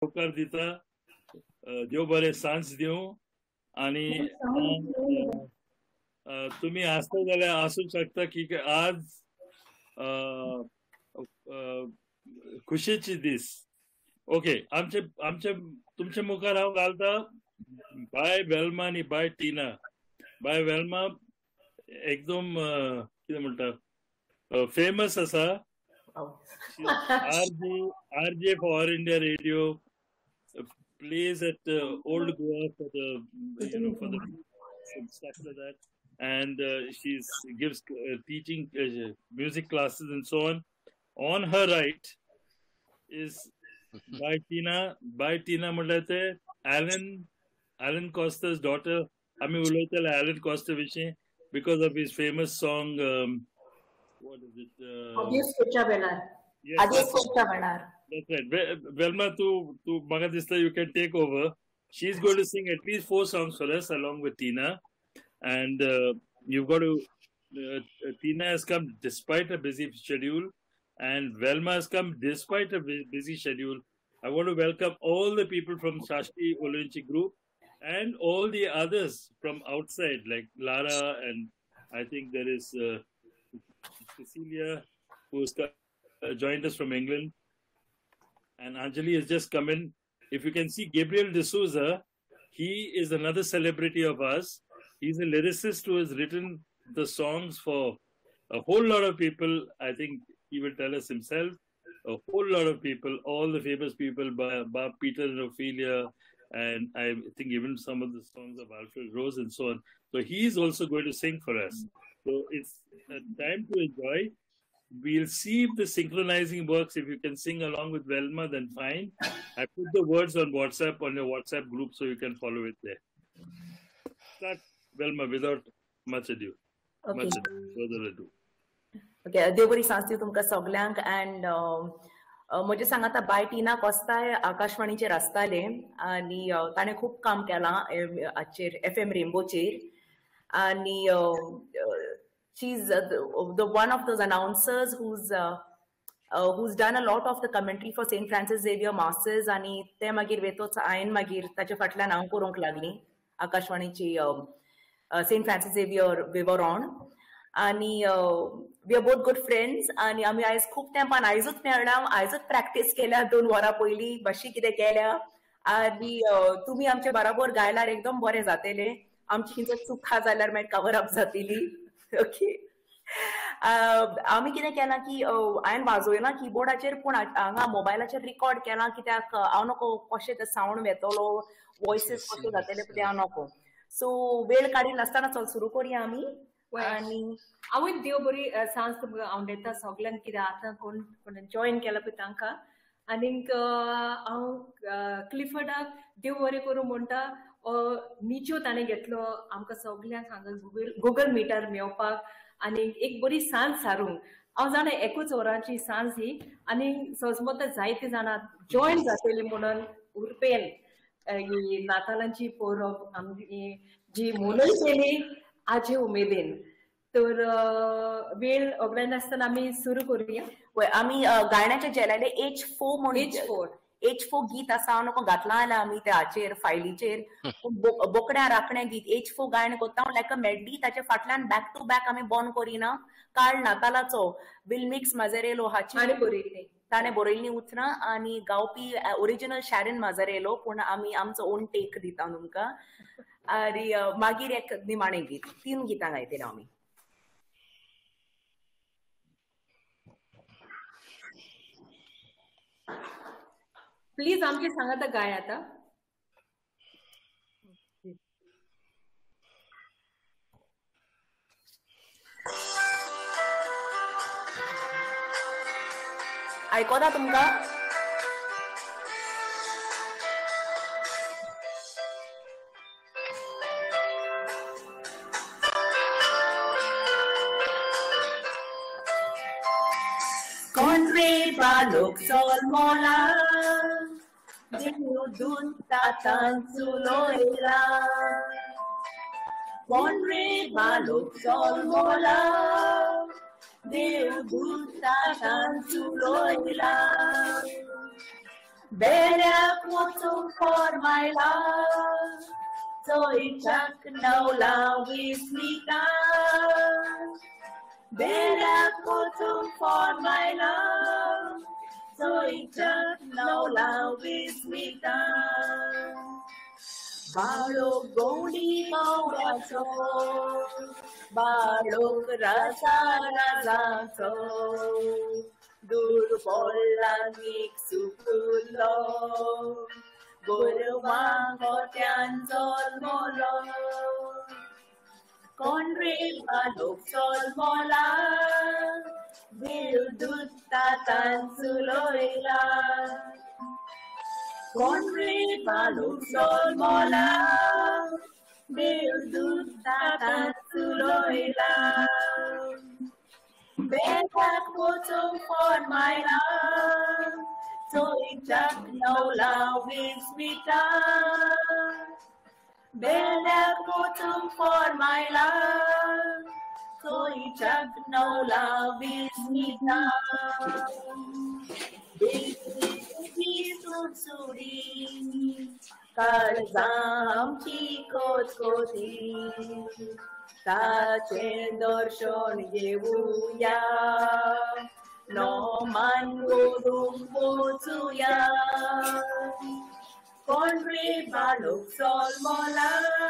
होकार दिता देव बरें सांज दिवं आणि तुम्ही असता जाल्यार आसूंक शकता की आज खुशेची दीस. ओके आमचे आमचे तुमचे मुखार हांव घालता बाय वेल्मा आनी बाय टिना. बाय वेल्मा एकदम कितें म्हणटा फेमस आसा. RJ for All India Radio, plays at Old Goa for the for the stuff like that, and she gives teaching music classes and so on. On her right is by Tina. By Tina म्हणल्यार Alan Costa's daughter. आम्ही उलयतले Alan Costa विशीं because of his famous song. What is it? Adios Costa Benar. Adios Costa Benar. That's right. Velma, tu Magadista, you can take over. She's going to sing at least 4 songs for us along with Tina. And you've got to... Tina has come despite a busy schedule. And Velma has come despite a busy schedule. I want to welcome all the people from Shashti Olenchi Group and all the others from outside, like Lara, and I think there is Cecilia, who's joined us from England. And Anjali has just come in. If you can see Gabriel D'Souza, he is another celebrity of us. He's a lyricist who has written the songs for a whole lot of people. I think he will tell us himself. A whole lot of people, all the famous people, Bob Peter and Ophelia, and I think even some of the songs of Alfred Rose and so on. So he's also going to sing for us. So it's a time to enjoy. We'll see if the synchronizing works. If you can sing along with Velma, then fine. I put the words on WhatsApp, on your WhatsApp group, so you can follow it there. Start, Velma, without much ado. Okay. Much ado, further ado. Okay, देव बरी सांज दिवं तुमकां सगल्यांक. And म्हजे सांगाता bye टिना कोस्ताय आकाशवाणीचेर आसताले आनी ताणें खूब काम केलां हाचेर FM रेनबोचेर. आनी she's the one of those announcers who's done a lot of the commentary for St. Francis Xavier Masses. आनी ते मागीर वेतोच हांवें मागीर ताचे फाटल्यान हांव करूंक लागली आकाशवाणीची St. Francis Xavier Weaver on. आनी we are both good friends. आनी आमी आयज खूब तेंपान आयजूच मेळ्ळा. आयजूच प्रॅक्टीस केल्या 2 वरां पयलीं मातशी कितें केल्या. आनी तुमी आमचे बराबर गायल्यार एकदम बरें जातलें. आमची खंयचो चूक आहा जाल्यार मागीर कवर अप जातली. ओके. आमी कितें केलां की हांवें वाजोयलां किबोर्डाचेर पूण हांगा मोबायलाचेर रिकॉर्ड केलां कित्याक हांव नको कशें तें सावंड येतलो वॉयसीस कशें जातले ते हांव नको. सो वेळ काडी नासतना चल सुरू करुया आमी. आनी हांवें देव बरी सांज तुमकां आवडटा सगल्यांक कितें आतां कोण जॉयन केला पळय तांकां. आनीक हांव क्लिफर्डाक देव बरें करूं म्हणटा. निच्यो ताणें घेतलो आमकां सगल्यांक हांगा गुगल मिटार मेळपाक आनी एक बरी सांज सारूंक. हांव जाणा 1 वरांची सांज ही आनी सजमत जायते जाणां जॉयन जातली म्हणून उरपेन ही नातालांची पौरव आमची जी मोनय केली आजे उमेदीन. तर वेळ वगडाय नासतना आमी सुरू करुया. आमी गाण्याचे जेलाले H4 म्हणून H4 गीत आसा. हांव नको घातलां जाल्यार आमी त्या हाचेर फायलीचेर बोकड्या राखणे गीत H4 गायन कोत्ता हांव लायक अ मेडली. ताचे फाटल्यान बॅक टू बॅक आमी बंद करिना. काळ नातालाचो विल मिक्स माझरेलो हाची ताणें बरयल्लीं उतरां आनी गावपी ओरिजिनल शॅरन माझरेलो. पूण आमी आमचो ओन टेक दिता तुमकां. आनी मागीर एक निमाणें गीत. 3 गितां गायतले आमी. प्लीज आमचे सांगाता गाय आता. आयकोता तुमकां. कोण रे बालोक चल मोला देव दूत तातांचो लोयला. कोण रे बालोक चल मोला देव दूत तातांचो Loyola. Berak mutu for my love, so ichak naula wismita. Berak mutu for my love, so ichak naula wismita. Balok godi mauracho, balok rasa rasacho. Durbolangik supulo, gorwang hotian sol molo, konre balok sol mola, bildut tatan suloila, konre balok sol mola, bildut tatan suloila. Berak mutu for my love, so ichak naula wismita. Berak mutu for my love, so ichak naula wismita. Bisut suri, karzam chikot koti. Tache dorshon yevuya, no man gudum botuya. Konri balok sol mola,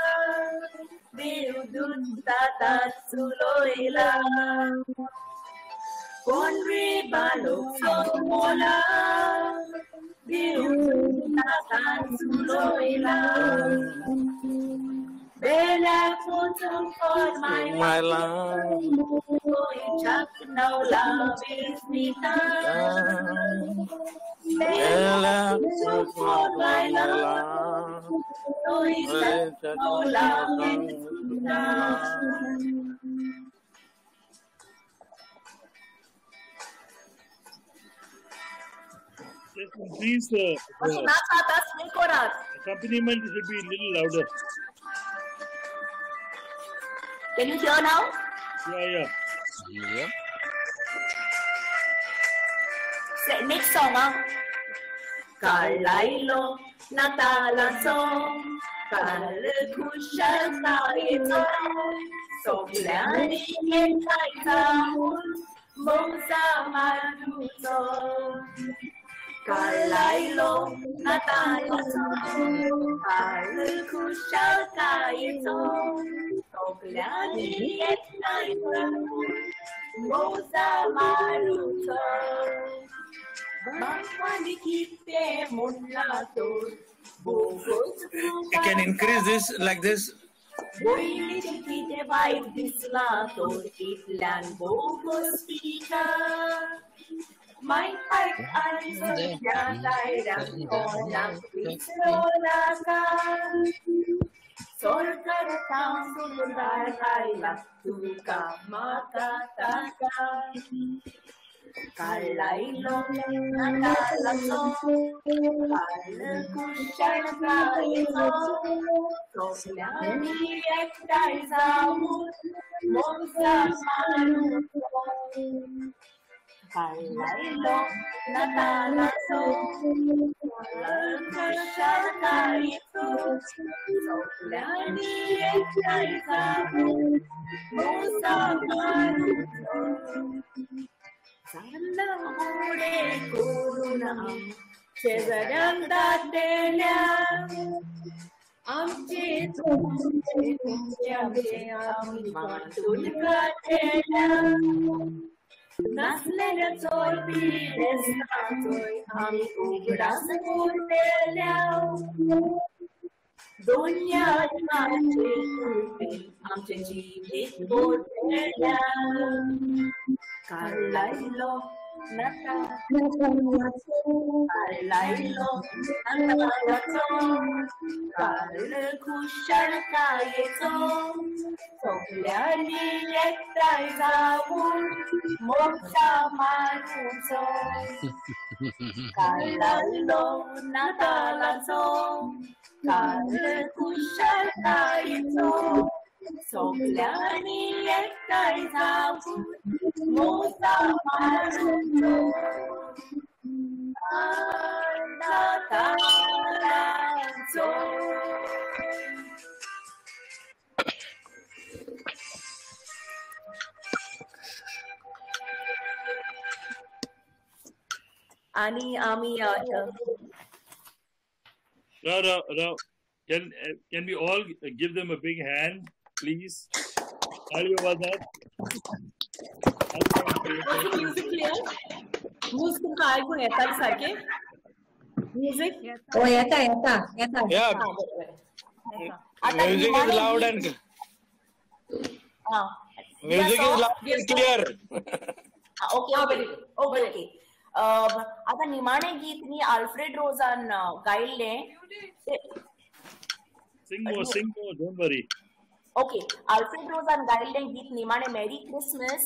beudun tatat suloila. Konri balok sol mola, beudun tatat suloila. Berak mutu for my love, so ichak naula wismita. Berak mutu for my love, so ichak naula wismita. Please, accompaniment should be a little louder. Can you hear now? Yeah. Next song, Kalailo natala song, kal kushal naito, soglani entai kaul, mosa maluto. Kalailo natala song, kal kushal naito. Soglani entai kaul, mosa maluto. You can increase this like this. My heart Kalailo natalaso, kalkushan kaito, soglani ektai zamut, monsa maluto. Kalailo natalaso, kalkushan kaito, soglani ektai zamut, monsa maluto. Sana ure kuruna cezaran dadenya amche tumche ami matun katenya naslera toy bilesna toy ami ugras kurtenya dunya amche jeevit kurtenya Kalailo natalaso, kalailo natalaso, kalkushan kaito, soglani ektai zamut, moksha maluto. Kalailo natalaso, kalkushan kaito, soglani ektai zamut, mosa maluto. Natalanzo. आणि आम्ही Rao, can we all give them a big hand, please? Music clear music तुमका ऐकून येतात सारखे music हो येता Yeah, music is loud and music is loud and clear. Okay आता निमाणे गीत मी अल्फ्रेड रोजान गायल्ले Sing more, don't worry. Okay Alfred Rose गायल्ले गीत निमाणे मेरी क्रिसमस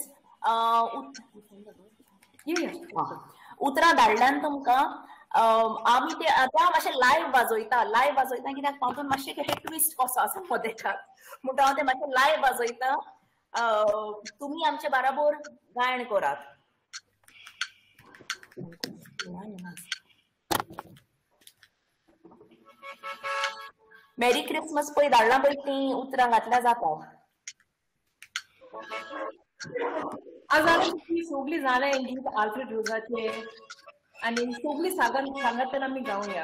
उतरां धाडल्यान तुमकां आमी ते आतां मातशें लायव्ह वाजयता कित्याक तातूंत मातशें कितें ट्विस्ट कसो आसा मदेकाक म्हणटा हांव तें मातशें लायव्ह वाजयता तुमी आमचे बराबर गायन करात मेरी क्रिसमस पळय धाडला पळय ती उतरां घातल्या जाता आज आमी सगळीं जाणां हें गीत अल्फ्रेड रोजाचे आनी सगळीं सांगतना आमी गावया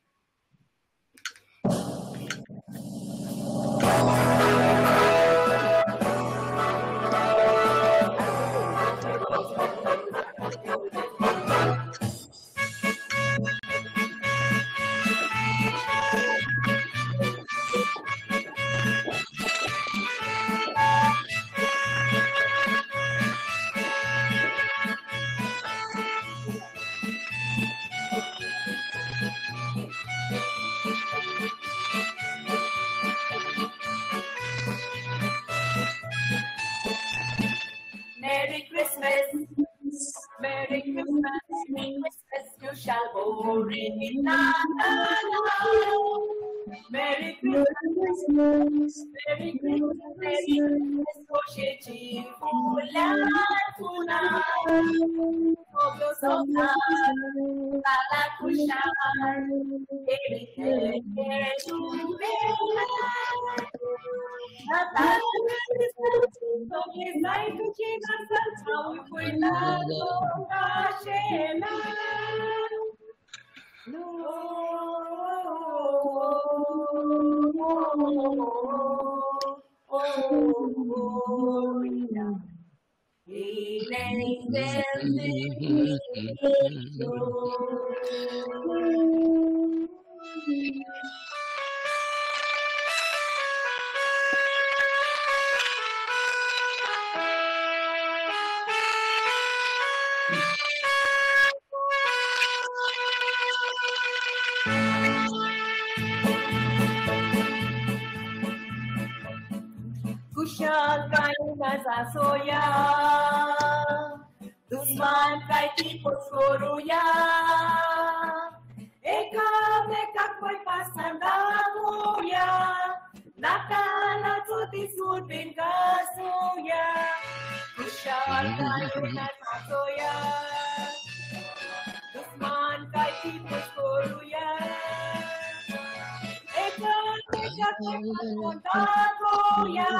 Merry Christmas, Merry Christmas, Merry Christmas, you shall glory in Merry Christmas, Merry Christmas, Merry Christmas, Koshechi, Fulana, Oblo Soka, Lala Kushan, Baby, Soya, Dusman kaiti poskoruya, eka meka koi pasanda moya, nakala tuti surbin kasuya, Kushal kaina soya, Dusman kaiti poskoruya, eka meka koi pasanda moya.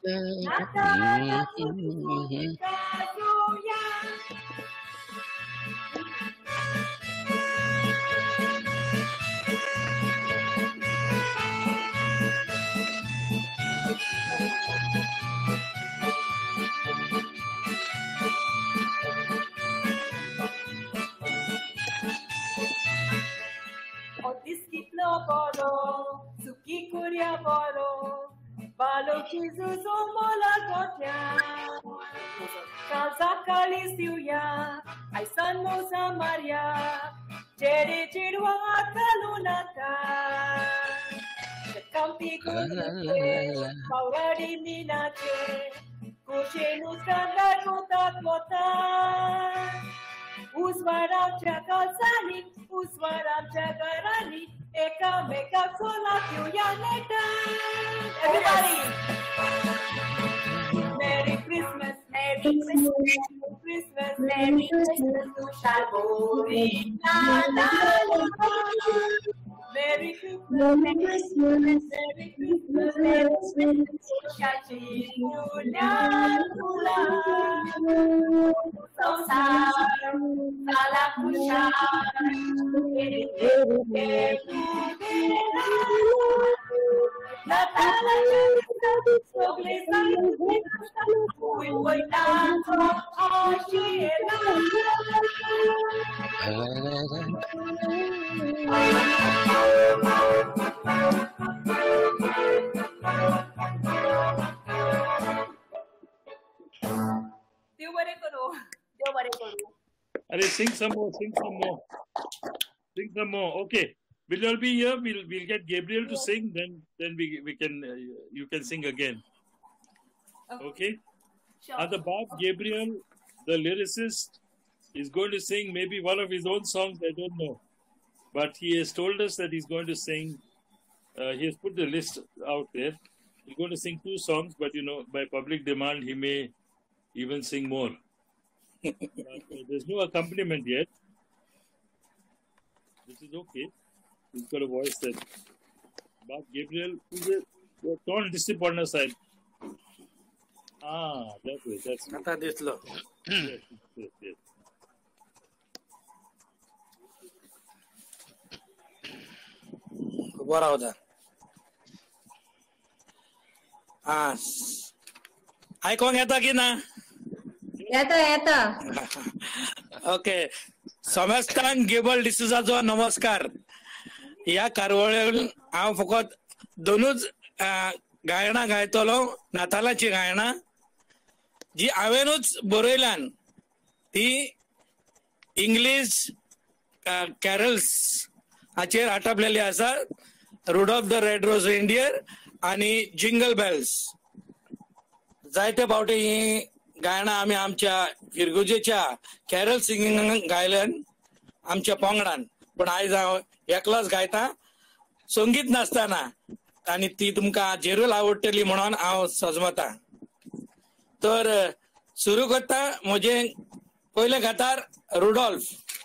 Suki kuria boro, balo Jesus omola gotia. Casa calisiuya, ai san mosa Maria, jeri jirwa kalunata. Campi kunate, maurari minache, kushenus kanda kota. Usvaram chakalsani, usvaram chakarani. Eka meka sola piuya neta. Everybody. Merry Christmas, Merry Christmas, Merry Christmas, Merry Christmas to Shalbori. La la la. Merry Christmas, Merry Christmas, Merry Christmas, Merry Christmas. Shachi Pula Pula. Sausar, Sala Kushar. देव बरे करो. Arey, sing some more. Sing some more. Okay. Will you all be here? We'll get Gabriel to sing. Then we can you can sing again. Okay. At the back, Gabriel, the lyricist, is going to sing maybe one of his own songs. I don't know, but he has told us that he's going to sing. He has put the list out there. He's going to sing 2 songs, but by public demand, he may even sing more. But, there's no accompaniment yet. This is okay. He's got a voice that. But Gabriel, don't disturb on the side. That way. That's good. आता दिसलो. Yes. बरा होता. ऐकूंक येता की ना? येता. Okay. समस्तांक Gable डिसूजाचो नमस्कार. ह्या कार्यावळीन हांव फकत 2च गायनां गायतलो, नातालाची गायनां जी हांवेनूच बरयल्यान. ती इंग्लीश कॅरल्स हाचेर आटापलेली आसा. Rudolph the red rose reindeer आणि जिंगल बेल्स. जायते फावटी ही गायनां आमी आमच्या फिरगुजेच्या कॅरल सिंगिंगाक गायल्यान आमच्या पंगडान. पण आयज हांव एकलोच गायता, संगीत नासतना, आणि ती तुमकां जेरूल आवडटली म्हणून हांव सजमता. तर सुरू करता. म्हजे पयले गातार रुडॉल्फ.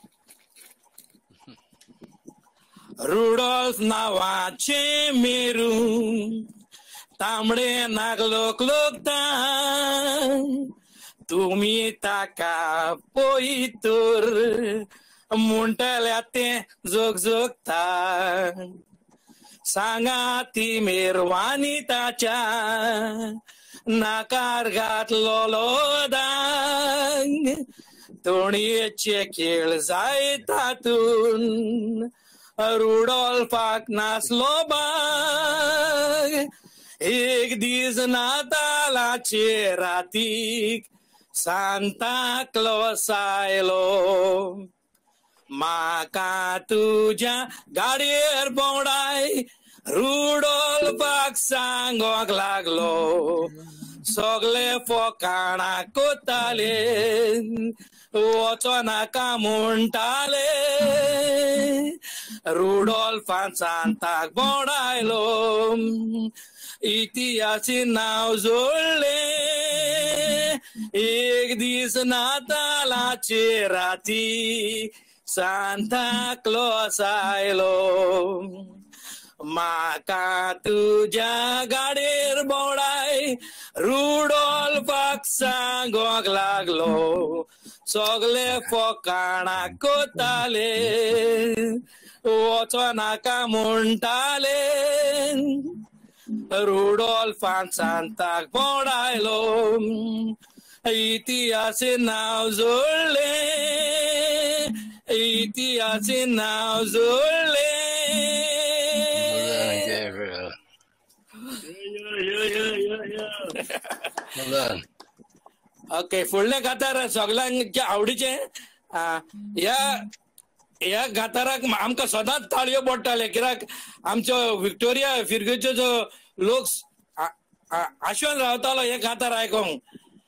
रुडॉल्फ नांवाचे मेरू तांबडे नाग लोक लोकता. तुम्ही ताका पळयतोर म्हणटल्या ते जोग जोगता. सांगा ती मेरवानी ताच्या नाकार घातलो दांग. तोणयेचे खेळ जाय तातून रुडॉल्फाक नाचलो बाग. एक दीस नातालाचे रातीक सांता क्लॉस आयलो. म्हाका तुज्या गाडयेर भोंवडाय रुडॉल्फाक सांगोंक लागलो. सगळे फोकाणां कोताले, वचो नाका म्हणटाले. रुडॉल्फान सांताक भोंवडायलो. इतिहासी नाव जोडले. एक दीस नातालाचे राती सांता क्लॉस आयलो. म्हाका तुज्या गाडयेर भोंवडाय रुडॉल्फाक सांगोंक लागलो. सगळे फोकाणां कोताले, वचो नाका म्हणटाले. रुडॉल्फान सांताक भोंवडायलो. इतिहासी नाव जोडले. इतिहासी नाव जोडले. ओके. फुडले गातार सगळ्यांच्या आवडीचे. ह्या गाताराक आमकां सदांच ताळयो पडटाले, कित्याक आमचो विक्टोरिया फिरगेचो जो लोक आशेन रावतालो हे गातार आयकोंक.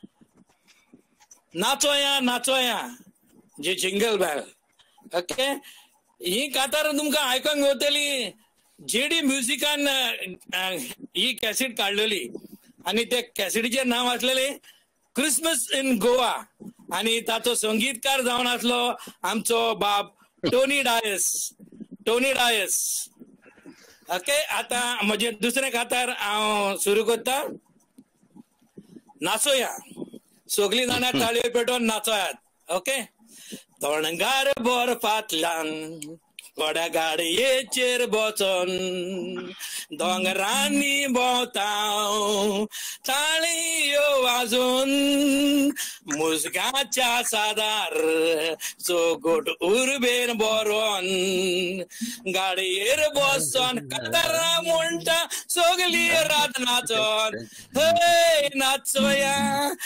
नाचोया जे जिंगल बेल. ओके. ही गातार तुमकां आयकोंक मेवतली. जेडी म्युझिकान ही कॅसेट काडलेली आणि त्या कॅसेटीचे नाव असलेले क्रिसमस इन गोवा. आणि ताचो संगीतकार जावन आसलो आमचो बाप टोनी डायस. ओके, आता म्हजे दुसरे खातार हांव सुरू करता. नाचोया, सगळीं जाणां ताळयो पेटोवन नाचोयात. ओके. तोणगार बर्फांतल्यान घोड्या गाडयेचेर बसोन दोंगरांनी भोंवता ताळयो वाजोवन मुजगाच्या सादार चोगोट उर्बेन बरोवन गाडयेर बसोन कातारां म्हणटा सगळीं रात नाचोन हे नाचोया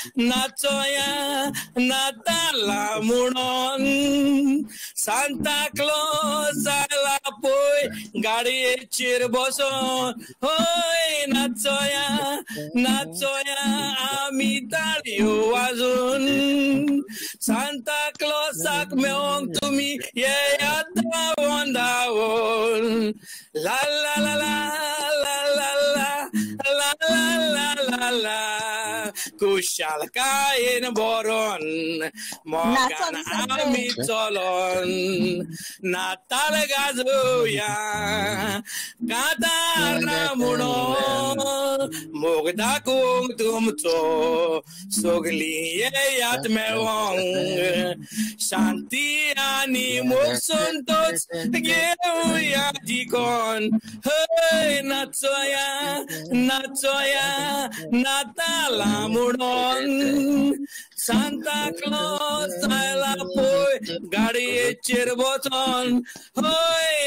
नाताला म्हणून सांता क्लॉज आयला पळय गाडयेचेर बसोन होय नाचोया आमी ताळयो वाजोन सांता क्लॉजाक मेळोंक तुमी येयात धांवोन धांवोन ला ला ला ला ला ला ला ला ला कुशालकायेन बरोन मोगान आमी चलोन नाताल गाजोया कातारां म्हणून मोग दाखोवंक तुमचो सगळीं येयात मेळोंक शांती आनी मोग संतोष घेवया जिकोन हय नाचोया नातालां म्हणून सांता क्लॉज आयला पळय गाडयेचेर बसोन होय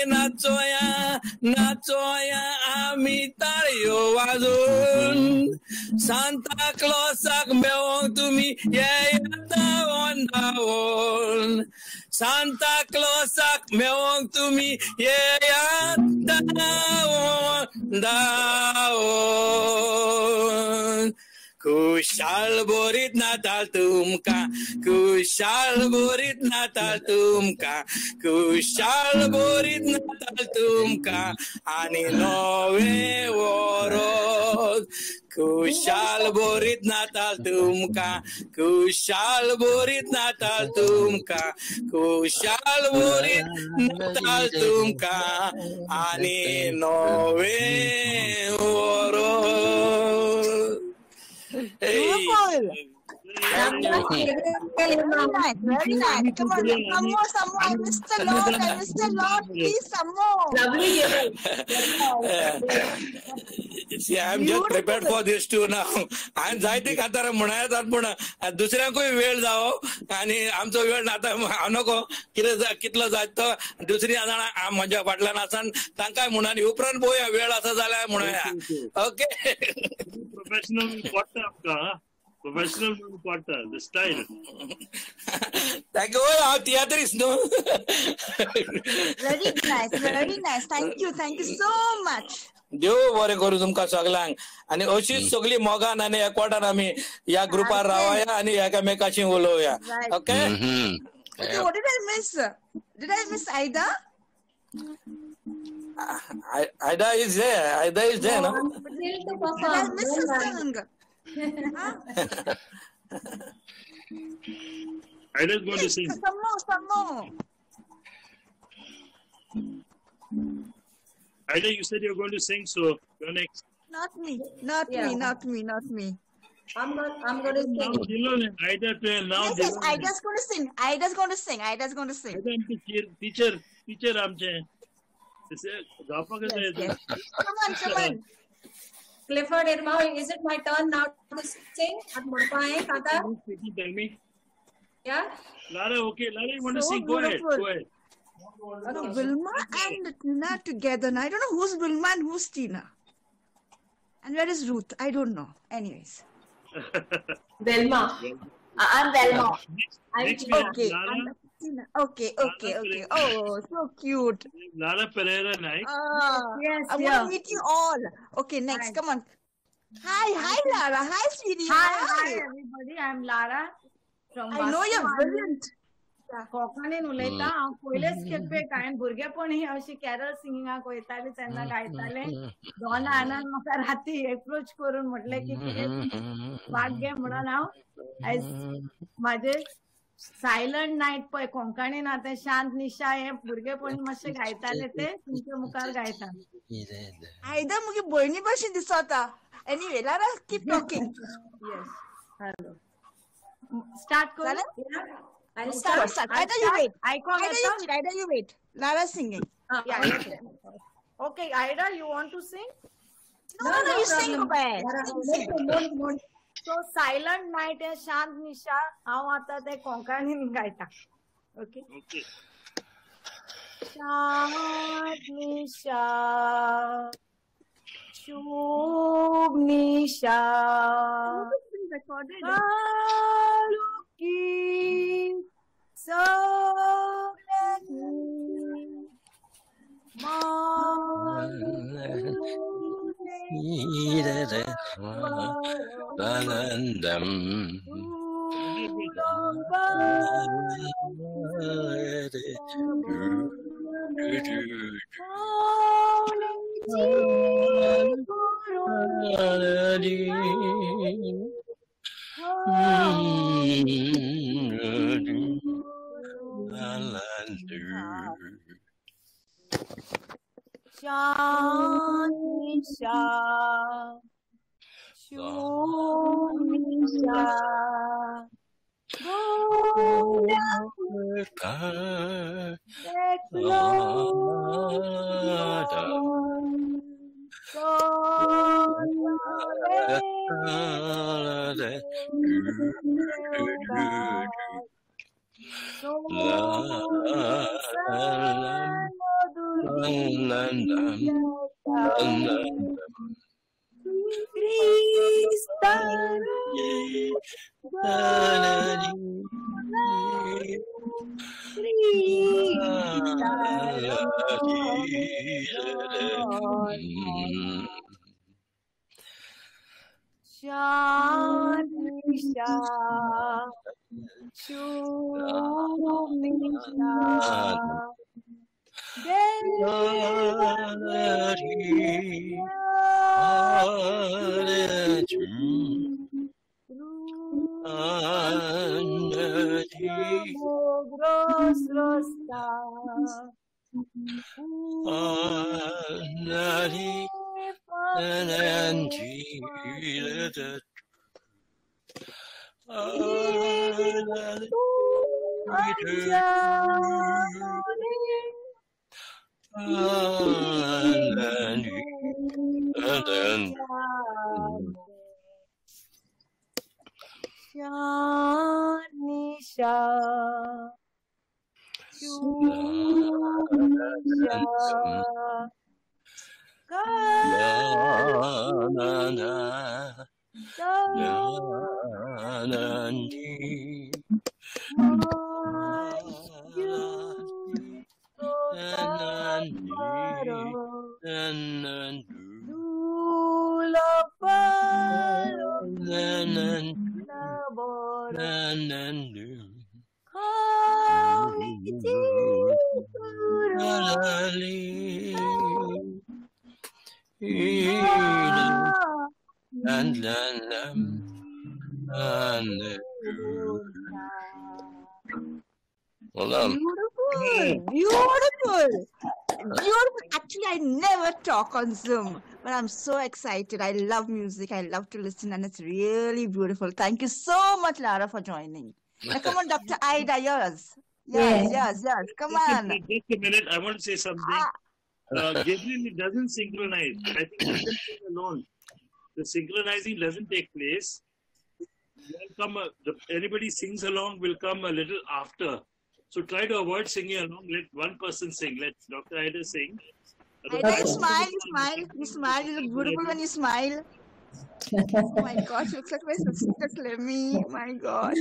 नाचोया आमी ताळयो वाजोन सांता क्लॉजाक मेळोंक तुमी येयात धांवोन धांवोन सांता क्लॉजाक मेळोंक तुमी येयात धांवोन धांवोन खुशाल बोरीत नाताल तुमकां खुशाल बोरीत नाताल तुमकां खुशाल बोरीत नाताल तुमकां आनी नवे वरोस खुशाल बोरीत नाताल तुमकां खुशाल बोरीत नाताल तुमकां खुशाल बोरीत नाताल तुमकां आनी नवे वरोस. Beautiful. Very nice, very nice. Come on, some more. I missed the Lord. Please, some more. Lovely. See, I'm just prepared for this too now. I'm जायते खातार म्हणायतात पण दुसऱ्यांकूय वेळ जावो आणि आमचो वेळ आता नको कितलो जाय तो दुसरी जाणां म्हज्या फाटल्यान आसान तांकांय म्हणून उपरांत पळोवया वेळ आसा जाल्यार म्हणूया. ओके. प्रोफेशनल पडटा आमकां प्रोफेशनल पडटा द स्टायल. Thank you. हांव तियात्रीस्ट न्हू. Very nice. Thank you so much. देव बरें करूं तुमकां सगळ्यांक आणि अशीच सगळी मोगान आणि एकवटान आमी ह्या ग्रुपार रावया आणि एकामेकाशी उलोवया. Okay. Okay, what did I miss? Did I miss Aida? Aida is there, no? Did I miss a song? Aida's going to sing. Some more. Aida, you said you're going to sing, so you're next. Not me. I'm going to Now, sing. Dylan, Aida, now. Yes, Aida's going to sing. Aida's going to sing. Aida आमचे teacher आमचे. Yes. Come on. Clifford Irma, is it my turn now to sing? Tell me. Yeah? Lara, okay. Lara, you want to So sing? Go ahead. beautiful. No, Vilma and Tina together. Now, I don't know who's Vilma and who's Tina. And where is Ruth? I don't know. Anyways. Velma. I'm Velma. Next we have Okay. Lara. Tina. Okay. Oh, so cute. Lara Pereira Naik. Yes, I want to meet you all. Okay, next. Hi. Come on. Hi, Lara. Hi, sweetie. Hi, everybody. I'm Lara from I know you're brilliant. कोंकणीन उलयता. हांव पयलेच खेपे हांवें भुरगेपण ही अशी Carol सिंगिंगाक वयतालें तेन्ना गायतालें. दोन आनंद म्हाका राती एप्रोच करून म्हटलें की भाग घे म्हणून हांव आयज म्हाजे सायलंट नाईट पळय कोंकणीन आतां शांत निशा हे भुरगेपणी मातशे गायताले ते तुमच्या मुखार गायता. आयदा मुगे भयणी भशेन दिसता. Anyway Lara keep talking. Yes hello start करू. Start. Either you wait. आयकोंक येता. Either you wait. Lara singing. Okay, Ida, you want to sing? No, you sing, Gopal. So silent night and शांत निशा हांव आतां ते कोंकणीन गायता. ओके शांत निशा शुभ निशा आलुकी सगळ्यांनी Shanisha, Shunisha, Shanisha, Beautiful. Actually, I never talk on Zoom, but I'm so excited. I love music. I love to listen, and it's really beautiful. Thank you so much, Lara, for joining. Now, come on, Dr. Ida, yours. Yes. Come on. Just a minute. I want to say something. Gabriel, it doesn't synchronize. I think he doesn't sing alone. The synchronizing doesn't take place. Anybody sings along will come a little after. So try to avoid singing along. Let one person sing. Let Dr. Ida sing. Ida, you smile. You smile. You look beautiful when you smile. Oh my gosh, you look like my sister Clemmy. Oh my gosh.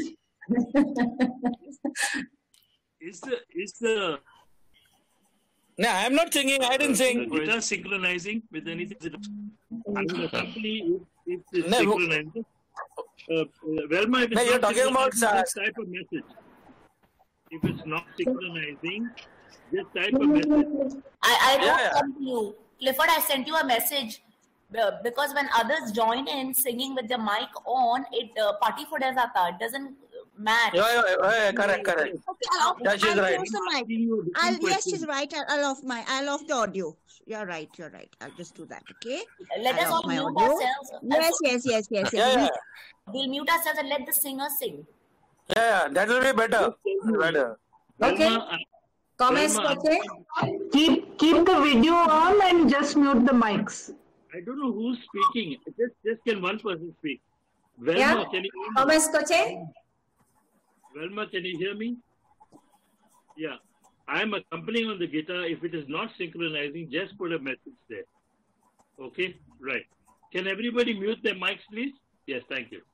Is the No, I am not singing. I didn't sing. Guitar synchronizing with anything? I mean, the company is synchronizing. Velma, if it's you're talking about just type a message. If it's not synchronizing, just type a message. I wrote come to you. Clifford, I sent you a message because when others join in singing with the mic on, it party for jata. It doesn't Matt. Yeah, correct. Okay, Yeah, she's I'll right. close the mic. Yes, she's right. I'll off the audio. You're right. I'll just do that. Okay. Let us all mute ourselves. Yes. Yeah. We'll mute ourselves and let the singer sing. Yeah, that will be better. Okay. Comments, Koche? Keep the video on and just mute the mics. I don't know who's speaking. Just can one person speak? Velma, Yeah. can you hear me? Comments, Koche? Velma, can you hear me? Yeah. I'm accompanying on the guitar. If it is not synchronizing, just put a message there. Okay? Right. Can everybody mute their mics, please? Yes, thank you.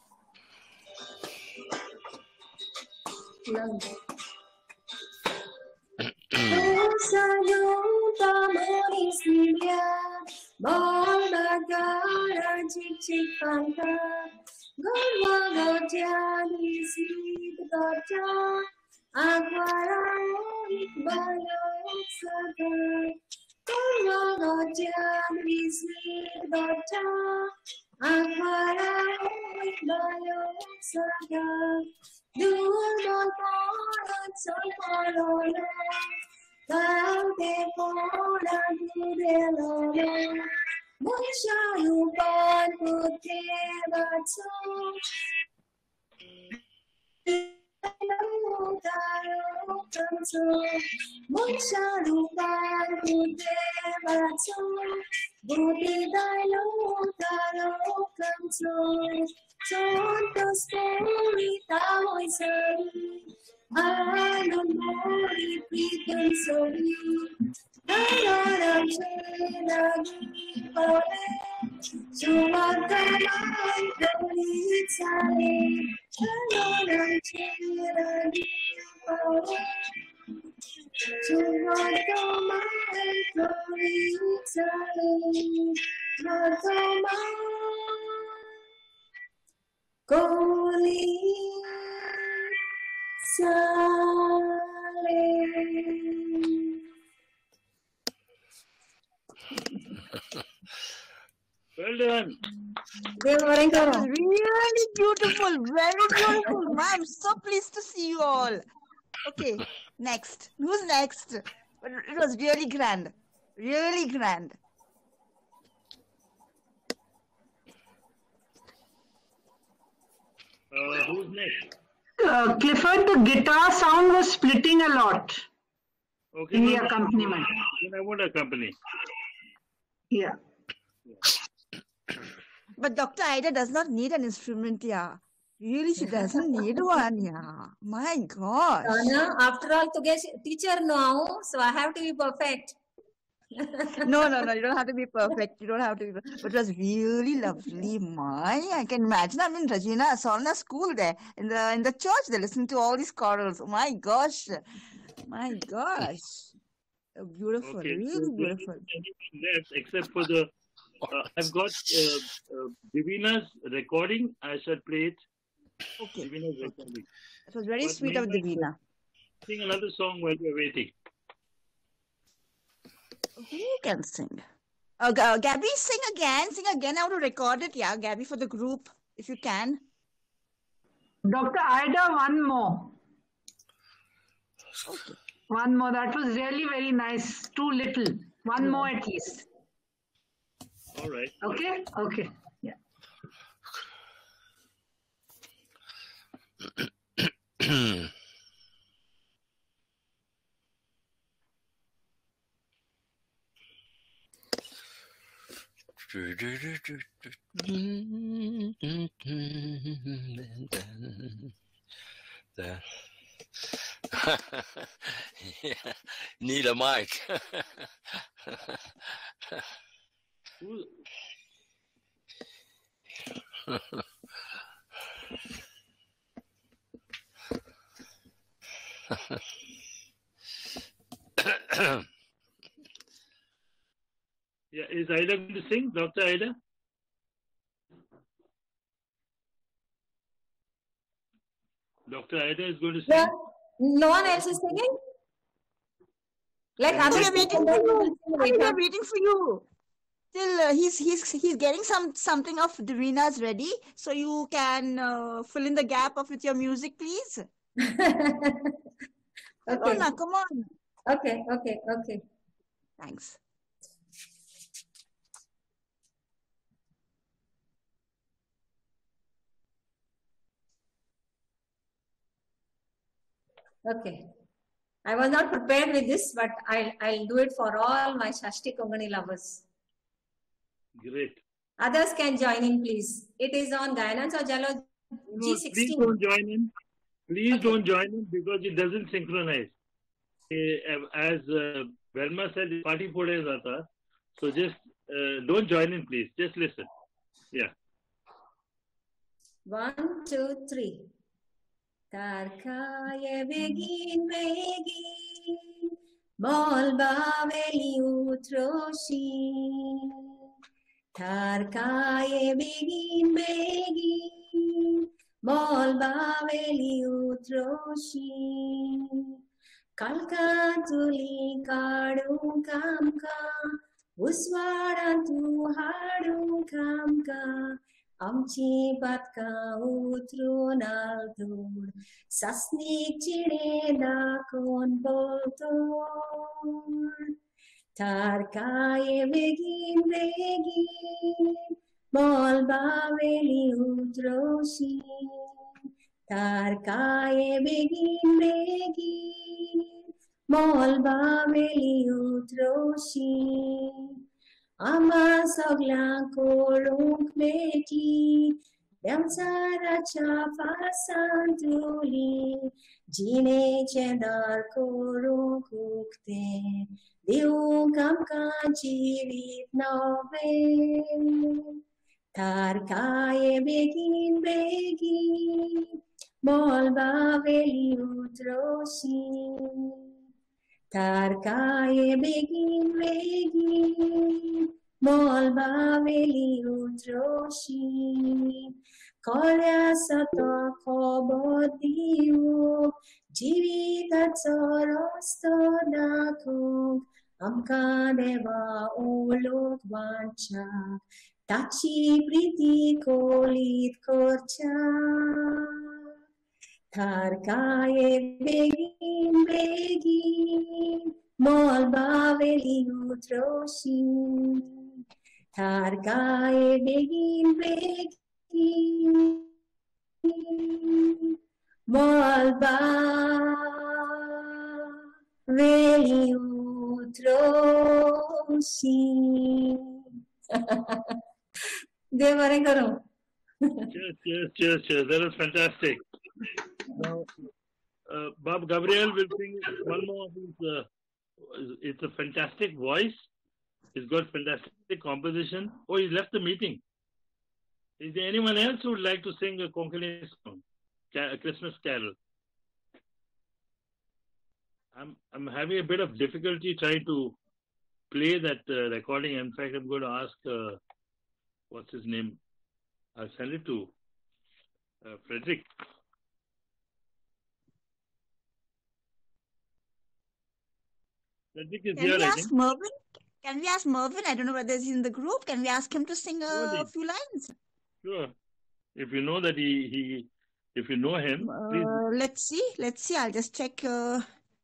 Well done. Really beautiful. Very beautiful. I'm so pleased to see you all. Okay, next. Who's next? It was really grand. Really grand. Who's next? Clifford, the guitar sound was splitting a lot Okay. in the no, accompaniment. Then I won't accompany. Yeah. But Dr. Ida does not need an instrument, yeah. Really, she doesn't need one, yeah. My gosh. Donna, after all, to get teacher now, so I have to be perfect. No, you don't have to be perfect. You don't have to be perfect. But it was really lovely. I can imagine. I mean, Regina Asolna school there in the church. They listen to all these chorals. Oh my gosh. Beautiful. Okay. Really beautiful. Left, except for the, I've got Divina's recording. I shall play it. Okay. Divina's recording. It was very But sweet of meanwhile, Divina. Sing another song while we're waiting. Who can sing? Gabby, sing again. I want to record it. Yeah, Gabby, for the group, if you can. Dr. Ida, one more. Okay. One more. That was really very nice. Too little. One more at least. All right. Okay? Okay. Yeah. Yeah, need a mic. Who, yeah, is Ida going to sing? Dr. Ida? Dr. Ida is going to sing. Yeah. No one else is singing? Like We are others waiting for you. We are waiting for you. still he's getting something of Davina's ready, so you can fill in the gap of with your music, please. Okay. Come on. Okay. Thanks. Okay. I was not prepared with this, but I'll do it for all my Shashti Kongani lovers. Great. Others can join in, please. It is on Gayanans or Jalo G16. Please don't join in. Please don't join in because it doesn't synchronize. As Velma said, party pode jata. So just don't join in, please. Just listen. Yeah. 1, 2, 3. Tarkaye begin, bol baveli utroshi. Tarkaye begin, bol baveli utroshi. Kalka tuli kadu kamka, uswara tu hadu kamka. Amchi batka utron altur, sasnik chide da kon boltor. Tarkaye begin, bol baveli utroshi. Tarkaye begin, bol baveli utroshi. Ama sogla korunk meti, Damsara chapa santuli, Jine chendar korunk ukte, Diu kamka jivit nove. Tarkaye begin, bol baveli utroshi. Tarkaye begin, bol baveli utroshi. Kolya sato kobodiu, jivita tsorosto dakuk, amka deva uluk vancha, tachi priti kolit korcha. Tarkaye begin, bol baveli utroshi. Tarkaye begin, bol baveli utroshi. Devare karo. Cheers. That was fantastic. Now, Bob Gabriel will sing one more of his. It's a fantastic voice. He's got fantastic composition. Oh, he's left the meeting. Is there anyone else who would like to sing a Konkani song, a Christmas carol? I'm having a bit of difficulty trying to play that recording. In fact, I'm going to ask what's his name. I'll send it to Frederick. Frederick is here, I think. Mervyn? Can we ask Mervyn? I don't know whether he's in the group. Can we ask him to sing a few lines? Sure. If you know that if you know him, please. Let's see. I'll just check. No.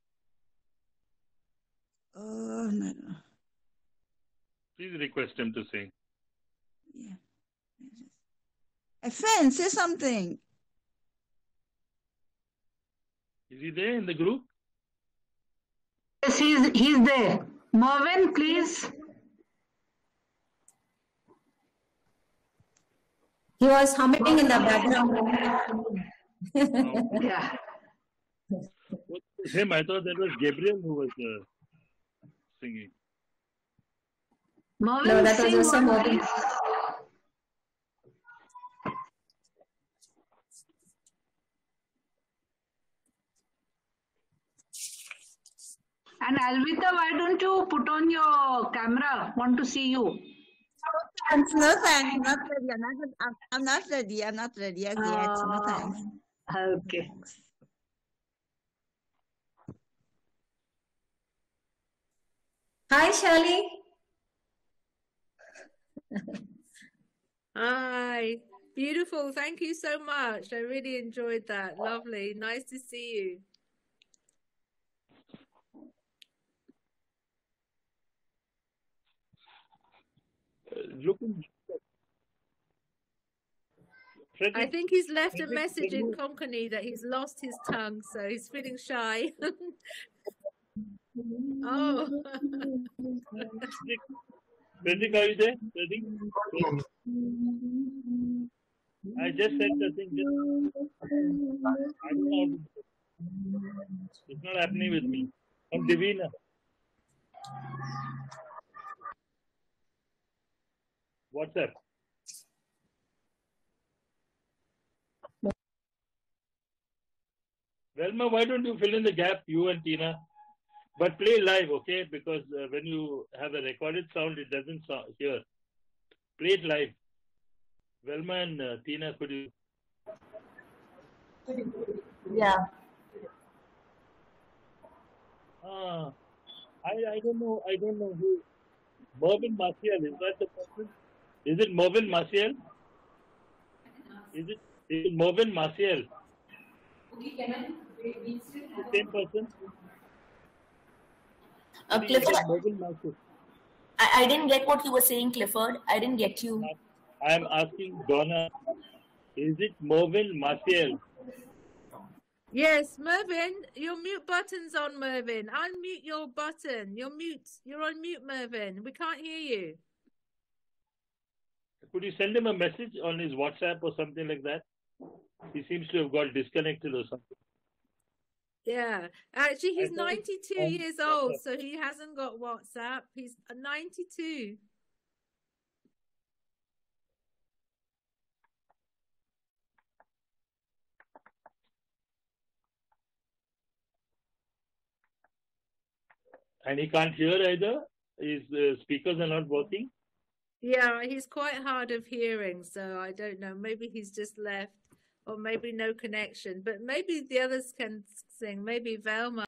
Please request him to sing. Yeah. FN, say something. Is he there in the group? Yes, he's there. Mervyn, please. He was humming in the background. Yeah. What was him? I thought that was Gabriel who was singing. Mervyn, No, that was sing also one, Mervyn. please. And Alvita, why don't you put on your camera? Want to see you. No thanks. Not ready. I'm not ready. I'm not ready as yet. No thanks. Okay. Hi, Shali. Hi. Beautiful. Thank you so much. I really enjoyed that. Lovely. Nice to see you. I think he's left a message in Konkani that he's lost his tongue, so he's feeling shy. Oh. Pratik, are you there? Pratik? I just said the thing. I don't know. It's not happening with me. I'm Divina. What's up? Velma, why don't you fill in the gap, you and Tina? But play live, okay? Because when you have a recorded sound, it doesn't sound here. Play it live. Velma and Tina, could you? Yeah. I don't know. I don't know who. Mervyn Marcial, is that the person? Is it Mervyn Marcial? Is it Mervyn Marcial? The same person? Clifford, I didn't get what you were saying, Clifford. I didn't get you. I am asking Donna, is it Mervyn Marcial? Yes, Mervyn, your mute button's on, Mervyn. Unmute your button. You're mute. You're on mute, Mervyn. We can't hear you. Could you send him a message on his WhatsApp or something like that? He seems to have got disconnected or something. Yeah, actually, he's 92 years old, so he hasn't got WhatsApp. He's 92. And he can't hear either? His speakers are not working? Yeah, he's quite hard of hearing, so I don't know. Maybe he's just left, or maybe no connection. But maybe the others can sing. Maybe Velma.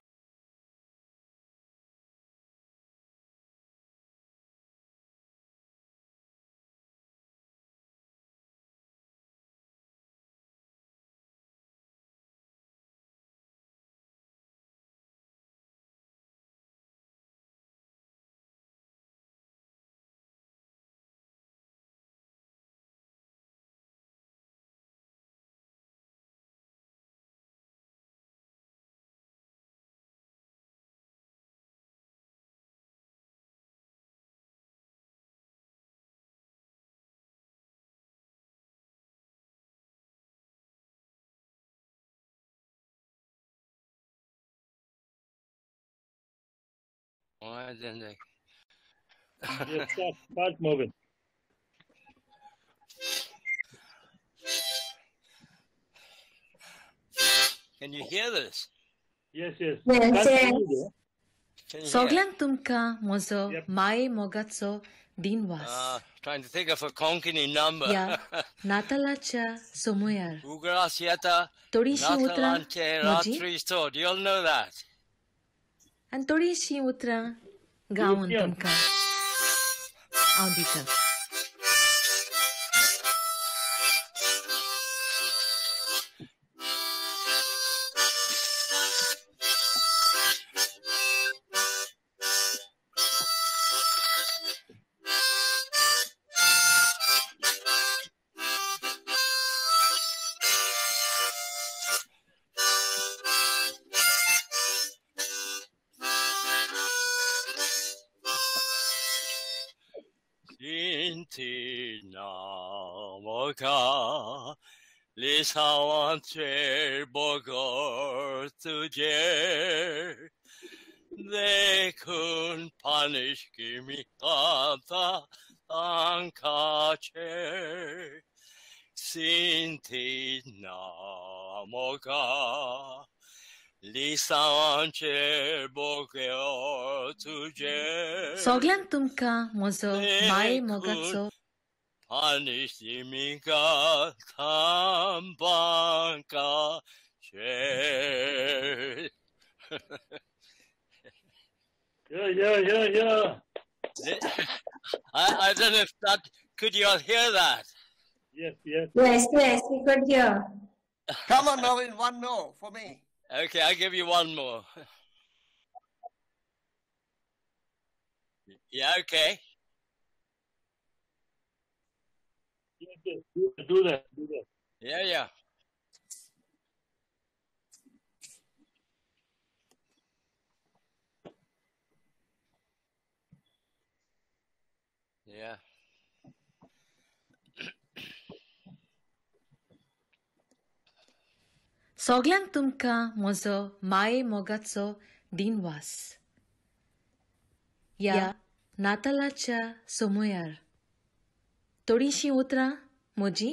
Yes, start moving. Can you hear this? Yes, yes. Soglan tumka mozo mai mogatso dinwas. Trying to think of a Konkani number. Yeah, Natalacha Somoyar. Ugrasiata Torishi Utra Natalante Ratristo. Do you all know that? And Torishi Utra Gaon tumka. Audita. Moka Lisawan cher bogor tuje they couldn't punish me kata ankacher sinti na moka Lisawan cher bogor tuje Soglan tumka mozo mai mogatso Anishimika Tambanka Che. Yeah. I don't know if that Could you all hear that? Yes, yes. Yes, yes, we could hear. Come on, Naveen, one more for me. Okay, I'll give you one more. Yeah, okay. Yes, yes. Do that. Yeah, yeah. Yeah. सगळ्यांक तुमकां म्हजो माये मोगाचो दिनवास. ह्या नातालाच्या समयार थोडीशीं उतरां म्हजीं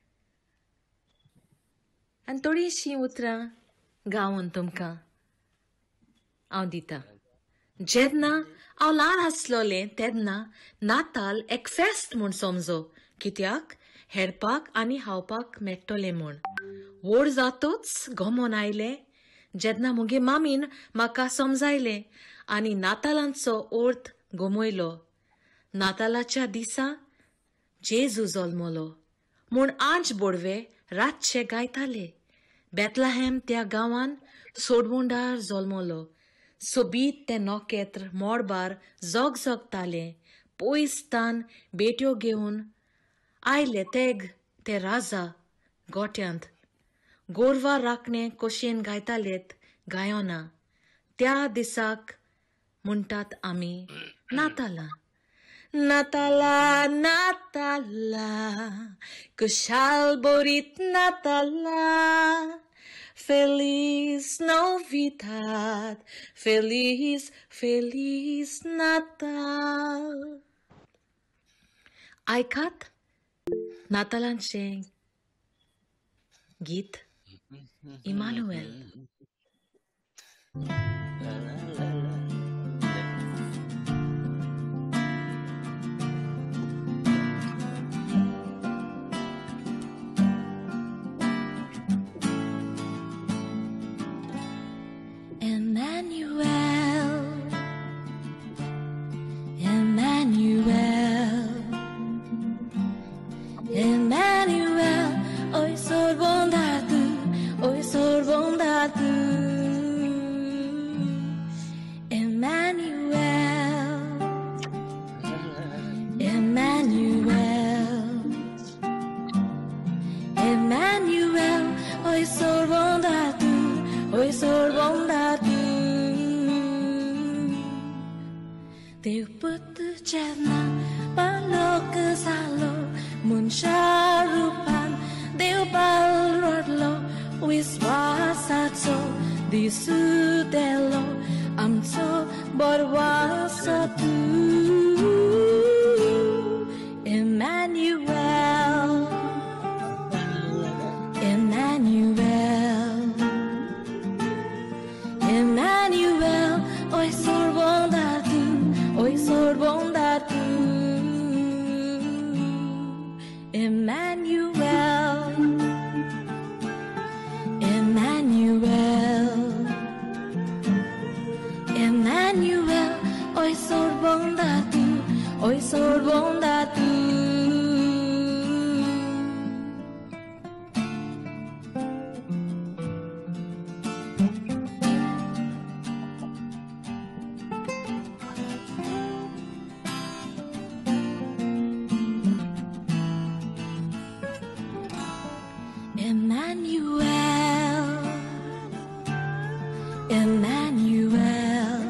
आनी थोडीशीं उतरां गावन तुमकां हांव दितां. जेन्ना हांव ल्हान आसलोलें तेन्ना नाताल एक फेस्त म्हूण समजो, कित्याक हेरपाक आनी हावपाक मेळटलें म्हूण. व्हड जातूच घोमोन आयलें जेन्ना मुगे मामीन म्हाका समजायलें आनी नातालांचो अर्थ घुमयलो. नातालाच्या दिसा जेजू जल्मलो म्हूण आंच बोडवे रातचे गायताले. बेतलहेम त्या गांवान सोडवोंडार जल्मलो. सोबीत ते नोकेत्र मोडबार जगजगताले. पयसतान बेट्यो घेवन आयले तेग ते राजा गोट्यांत. गोरवां राखणे कोशेन गायतालेत गायोना. त्या दिसाक म्हणटात आमी नातालां. Natala, Natala, Kushal Borit Natala, Feliz Novidad, Feliz, Feliz Natal. Aikat Natalanche Git Emmanuel. Emmanuel, Emmanuel, Emmanuel, oi sor bondade, oi sor bondade. Emmanuel, Emmanuel, Emmanuel, oi sor bondade, oi sor bondade. Deus putu cena balok salo munsharupan Deus balrodlo wiswasatso disudelo amso borwasatu. Emmanuel, Emmanuel, Emmanuel, oi sor bondade, oi sor bondade. Emmanuel, Emmanuel, Emmanuel, oi sor bondade, oi sor bondade. Emmanuel, Emmanuel,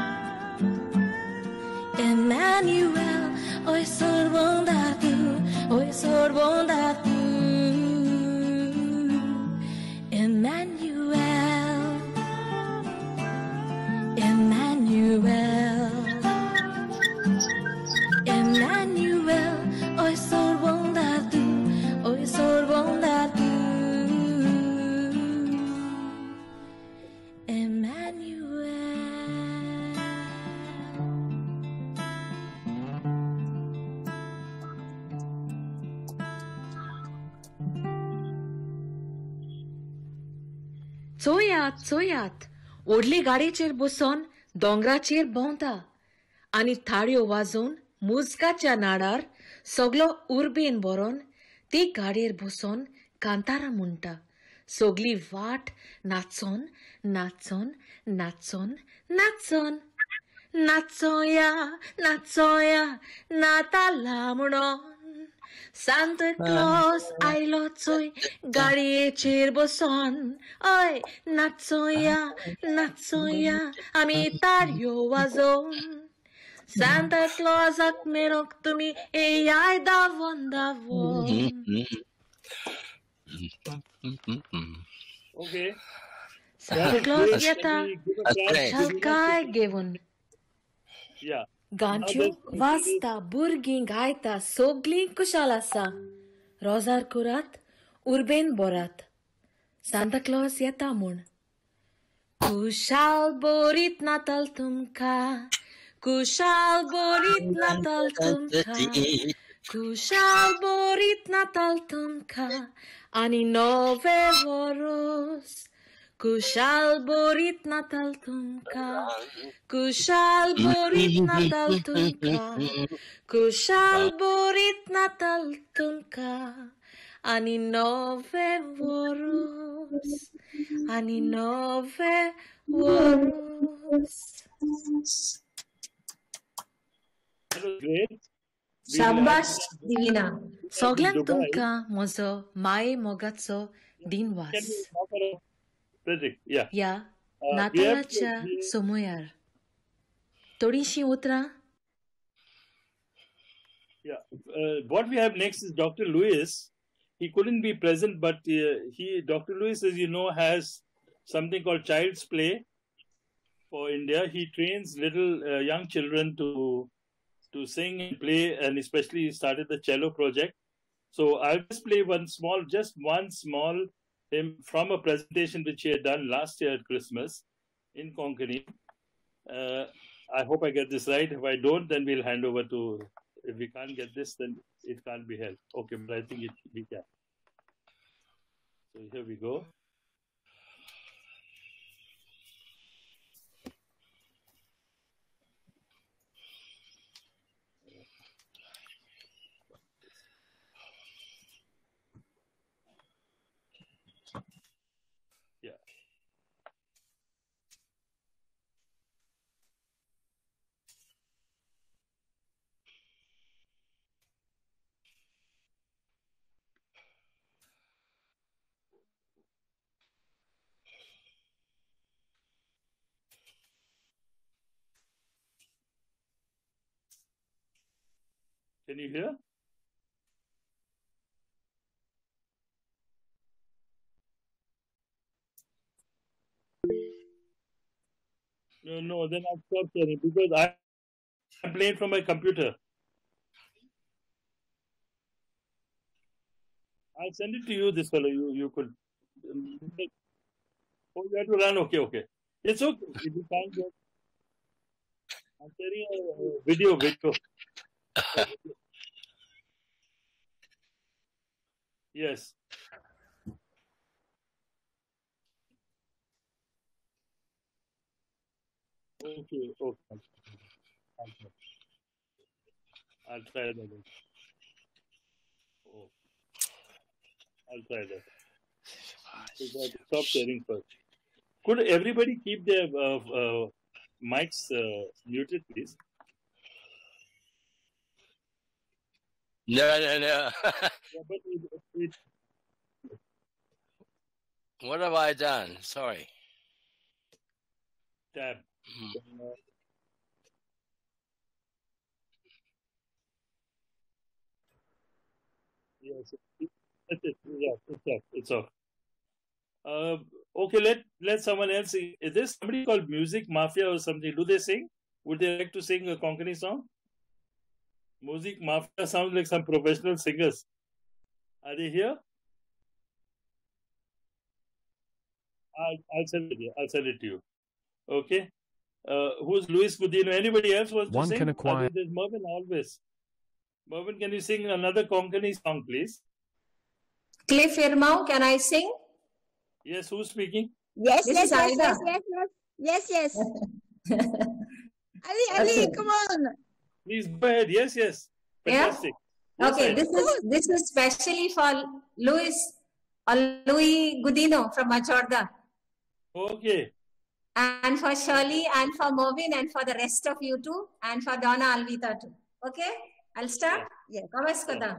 Emmanuel, oi sor bondade, oi sor bondade. Emmanuel, Emmanuel, Emmanuel, oi sor bondade, oi sor bondade. चोयात चोयात ओडले गाडयेचेर बसून दोंगराचेर भोंवता आनी थाळयो वाजोवन मुजकाच्या नाडार सगलो उर्बेन बरोन ती गाडयेर बसोन कांतारा म्हणटा. सगली वाट नाचोन नाचोन नाचोन नाचोन. नाचोया नाचोया नाताला म्हणोन. Santa Claus आयलो चोय गाडयेचेर बसोन. ओय नाचोया नाचोया आमी तारयो वाजोवन. सांता क्लॉजाक मेळोंक तुमी येयाय धांवोन धांवोन. Okay. सांता क्लॉज येता Give a clap. शालकाय घेवन. Yeah. गांच्यो वाजता भुरगीं गायता सगलीं कुशाल आसा. रोजार करात उर्बेन बोरात. सांता क्लॉज येता म्हूण. कुशाल बोरीत नाताल तुमकां. कुशाल बोरीत नाताल तुमकां. कुशाल बोरीत नाताल तुमकां. आनी नवे वरोस. कुशाल बोरीत नाताल तुमकां. कुशाल बोरीत नाताल तुमकां. कुशाल बोरीत नाताल तुमकां. आनी नवे वरोस. आनी नवे वरोस. That was great. शाबाश दिविना. सगल्यांक तुमकां म्हजो माये मोगाचो दिनवास. Can we talk about Frederick? Yeah. ह्या We have नाताळाच्या समयार थोडीशीं उतरां. Yeah. What we have next is Dr. Lewis. He couldn't be present, but Dr. Lewis, as you know, has something called Child's Play for India. He trains little young children to sing and play, and especially he started the cello project. So I'll just play one small hymn from a presentation which he had done last year at Christmas in Konkani. I hope I get this right. If I don't, then we'll hand over to. If we can't get this, then it can't be held. Okay, but I think we can. So here we go. Yeah. Can you hear? No, then I'll stop sharing because I'm playing from my computer. I'll send it to you, this fellow. You could. Oh, you have to run. Okay. It's okay. If you can't get. I'm sharing a video. Yes. Okay. I'll try that. Oh, I'll try that. Stop sharing first. Could everybody keep their mics muted, please? No. Yeah, but What have I done? Sorry. Tab. Yes. It's off. Okay, let someone else sing. Is there somebody called Music Mafia or something? Do they sing? Would they like to sing a Konkani song? Music Mafia sounds like some professional singers. Are they here? I'll send it to you. Okay. Who's Luis Gudino? Anybody else wants to One sing? can acquire. There's Mervyn always. Mervyn, can you sing another Konkani song, please? Cliff Irmão, can I sing? Yes, who's speaking? Yes. Ali, come on. Please go ahead. Yes. Yeah? Fantastic. Okay, this is specially for Louis Gudino from Machorda. Okay. And for Shirley and for Mervyn and for the rest of you too. And for Donna Alvita too. Okay? I'll start? Yeah. Kawas kata.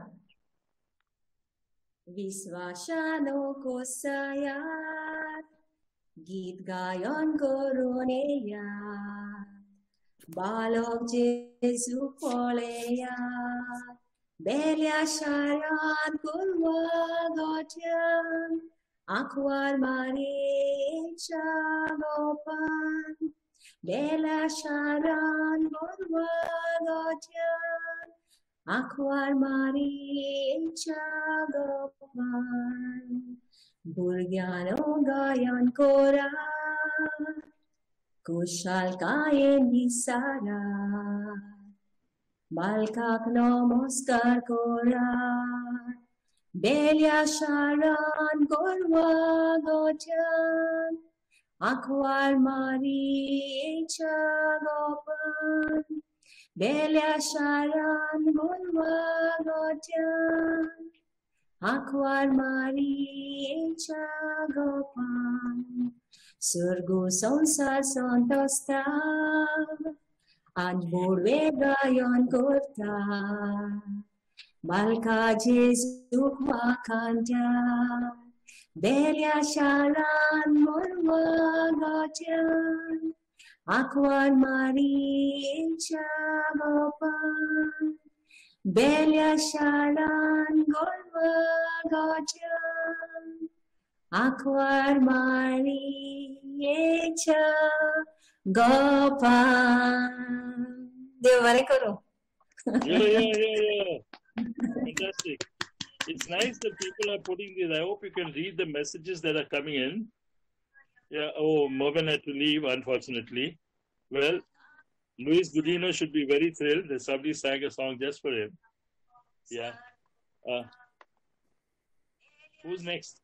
Viswashano ko sayat, git gayon koroneya, balok Jesu poleya, belya sharan kurwa gotyan, akwar mari chagopan, belya sharan kurwa gotyan, akwar mari chagopan, burgyano gayan kora, kushal kayen nisara, balkak namaskar kora, belya sharan korwa gotyan, akwar mari chagopan, belya sharan korwa gotyan, akwar mari chagopan, surgu sansar santosta, and burve gayon kurta, balka Jesu makanja, belya sharan morwa gotyan, akwar mari chagopan, belya sharan morwa gotyan, akwar mari chagopan. Devare karo. Yeah. Fantastic. It's nice that people are putting these. I hope you can read the messages that are coming in. Yeah. Oh, Mervyn had to leave, unfortunately. Well, Luis Gudino should be very thrilled that somebody sang a song just for him. Yeah. Who's next?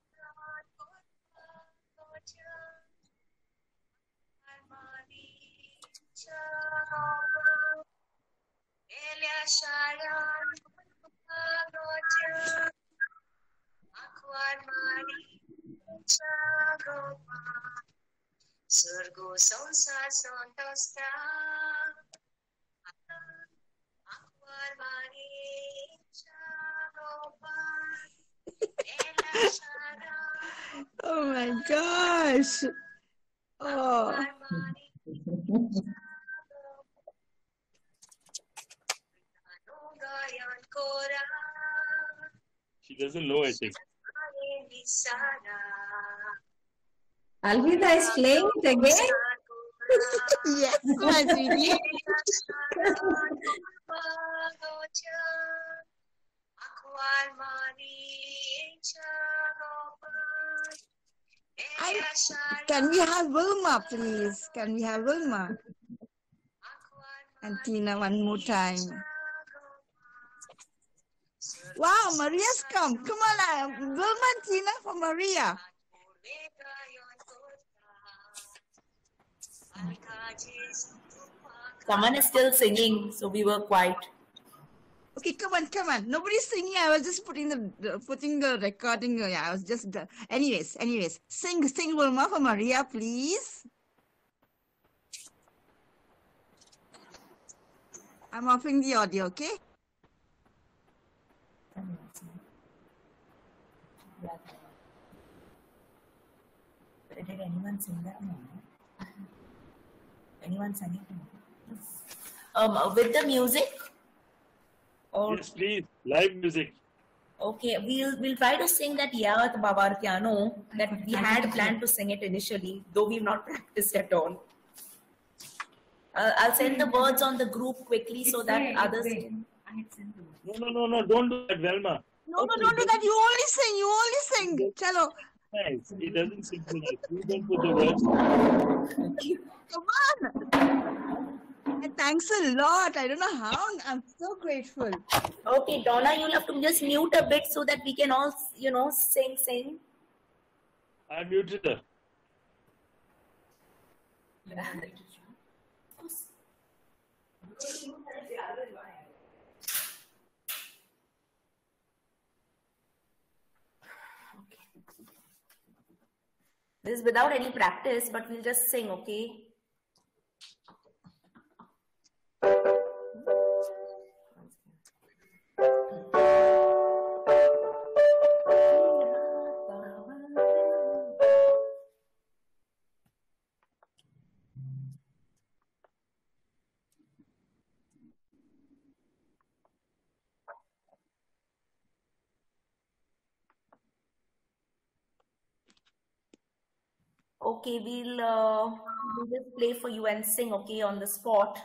Surgu sansar santosta, akwar mari chagopan, belya sharan. Oh my gosh. Oh. She doesn't know, I think. Alvita is playing it again? Yes, my sweetie. Can we have Wilma, please? Can we have Wilma? And Tina one more time. Wow, Maria's come. Come on, Wilma and Tina for Maria. Someone is still singing, so we were quiet. Okay, come on. Nobody's singing. I was just putting the recording. Yeah, I was just. Anyways, sing Wilma for Maria, please. I'm offering the audio. Okay. Did anyone sing that? Anyone sing it? With the music? Or... Yes, please. Live music. Okay, we'll try to sing that Yat Babar Piano that we had planned to sing it initially, though we've not practiced at all. I'll send the words on the group quickly so that others can... No, don't do that, Velma. No, don't do that. You only sing. Chalo. Nice. He doesn't sing too nice. You don't put the words. Come on. And thanks a lot. I don't know how. I'm so grateful. Okay, Donna, you'll have to just mute a bit so that we can all, sing. I muted her. This is without any practice, but we'll just sing, okay? Okay, we'll just play for you and sing, okay, on the spot.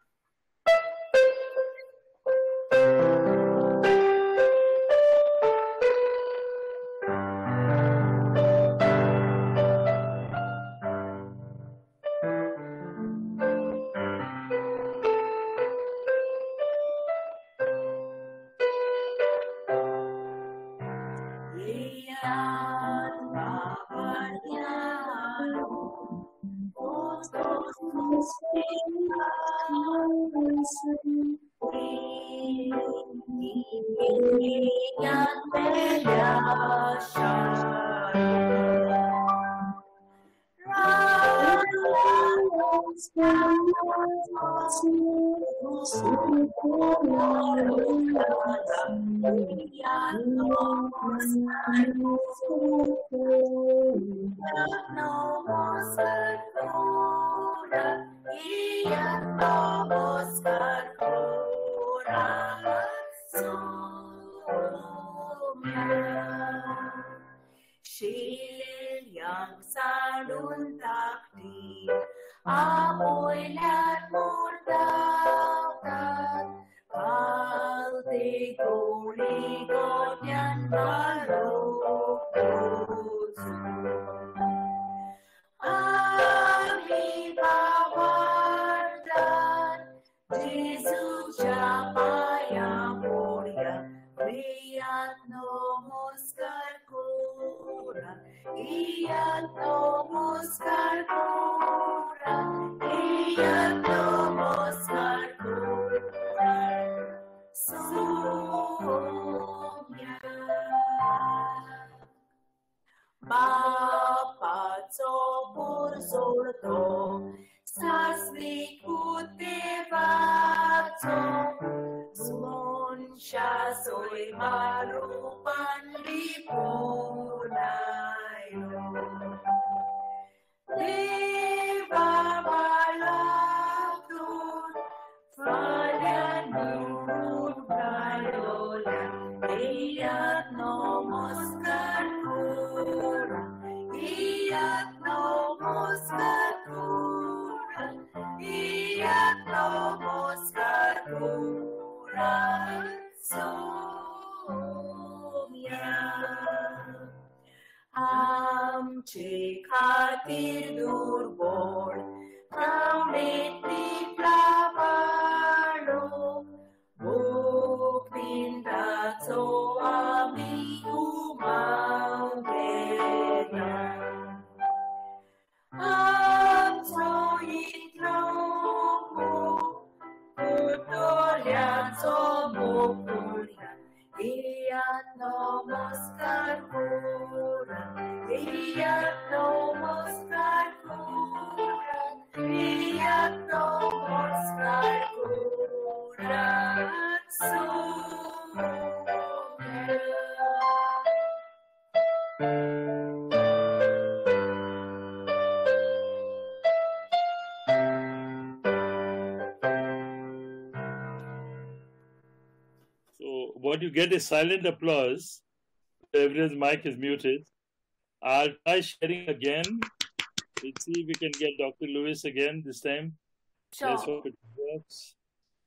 What you get is silent applause. Everyone's mic is muted. I'll try sharing again. Let's see if we can get Dr. Lewis again this time. Sure. Let's hope it works.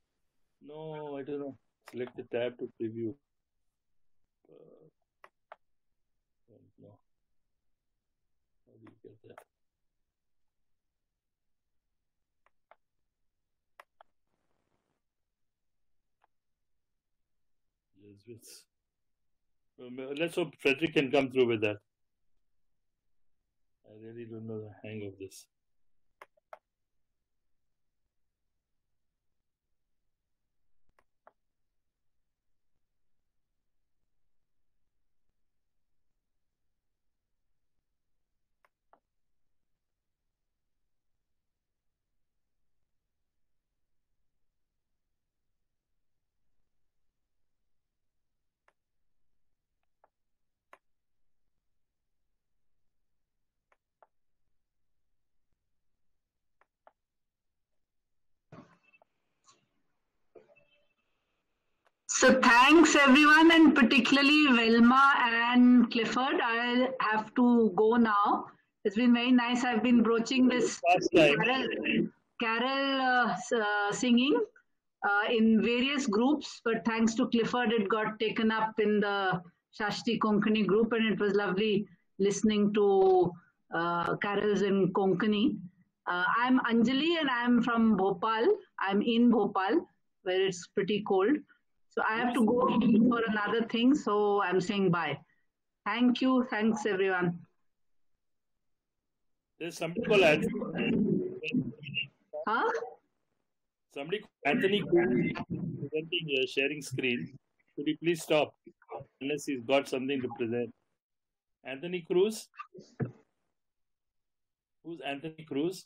No, I don't know. Select the tab to preview. No. How do you get that? Jesuits. Let's hope Frederick can come through with that. I really don't know the hang of this. So thanks everyone, and particularly Velma and Clifford. I'll have to go now. It's been very nice. I've been broaching this carol singing in various groups, but thanks to Clifford, it got taken up in the Shashti Konkani group, and it was lovely listening to carols in Konkani. I'm Anjali, and I'm from Bhopal. I'm in Bhopal, where it's pretty cold. So I have to go for another thing, so I'm saying bye. Thank you. Thanks, everyone. There's somebody called Anthony. Huh? Somebody called Anthony presenting, sharing screen. Could you please stop? Unless he's got something to present. Anthony Cruz? Who's Anthony Cruz?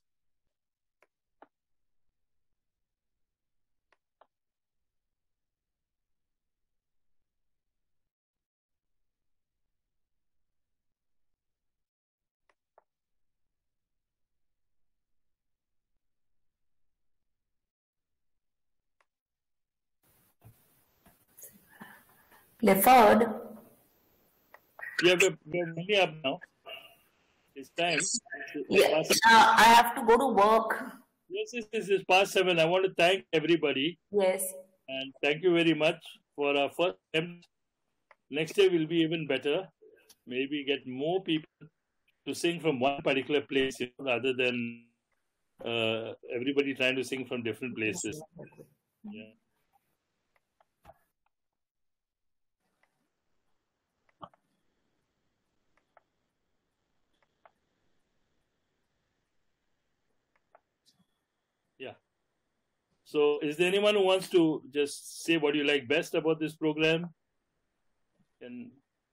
Clifford. Yeah, we're nearly up now. It's time. Yeah, I have to go to work. Yes, it's past 7. I want to thank everybody. Yes. And thank you very much for our first attempt. Next year will be even better. Maybe get more people to sing from one particular place, rather than everybody trying to sing from different places. Yeah. Yeah. So, is there anyone who wants to just say what you like best about this program? And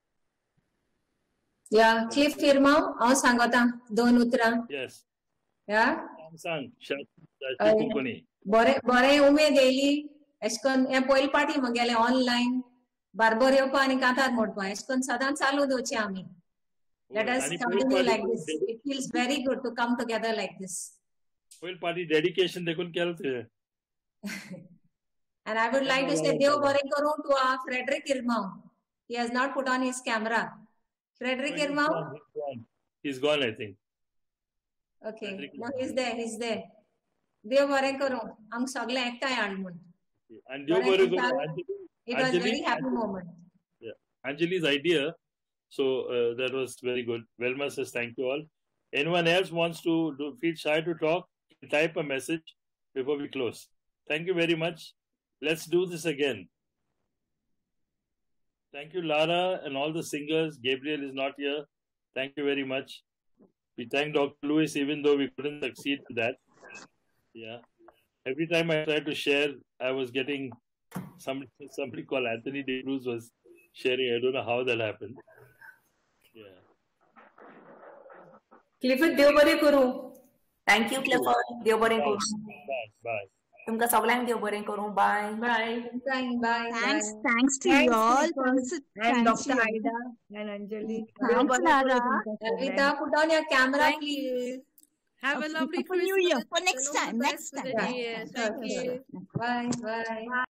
Yeah, Cliff Firma, हांव सांगता 2 उतरां. Yes. Yeah. Sang Shashti Konkani. बरें उमेद येयली एशकोन हे पयली पाटी म्हगेले online barber येवपा आनी कांतार म्हणपा एशकोन सदां चालू दवरचें आमी. Let us continue like this. It feels very good to come together like this. Well, party dedication देखून केलं ते. And I would like to say देव बरें करूं to Frederick Irmão. He has not put on his camera. Frederick Irmão? He's gone, I think. Okay. No, he's there. He's there. देव बरें करूं. आमक सगळे एकठांय हाड म्हूण. And देव बरें करूं. It was a very happy moment. Yeah. Anjali's idea. So that was very good. Velma says thank you all. Anyone else wants to feel shy to talk? Type a message before we close. Thank you very much. Let's do this again. Thank you, Lara, and all the singers. Gabriel is not here. Thank you very much. We thank Dr. Lewis, even though we couldn't succeed to that. Yeah. Every time I tried to share, I was getting somebody called Anthony De Cruz was sharing. I don't know how that happened. Yeah. Clifford, देव बरें करूं. Thank you, Clifford. देव बरें करूं. Bye. तुमकां सगळ्यांक देव बरें करूं. Bye. Bye. Thanks to you all. And Dr. Aida and Anjali. Thanks, Lara. Alvita, put on your camera, please. Have a lovely For New Year. Christmas. For next time. Next time. Thank you. Bye.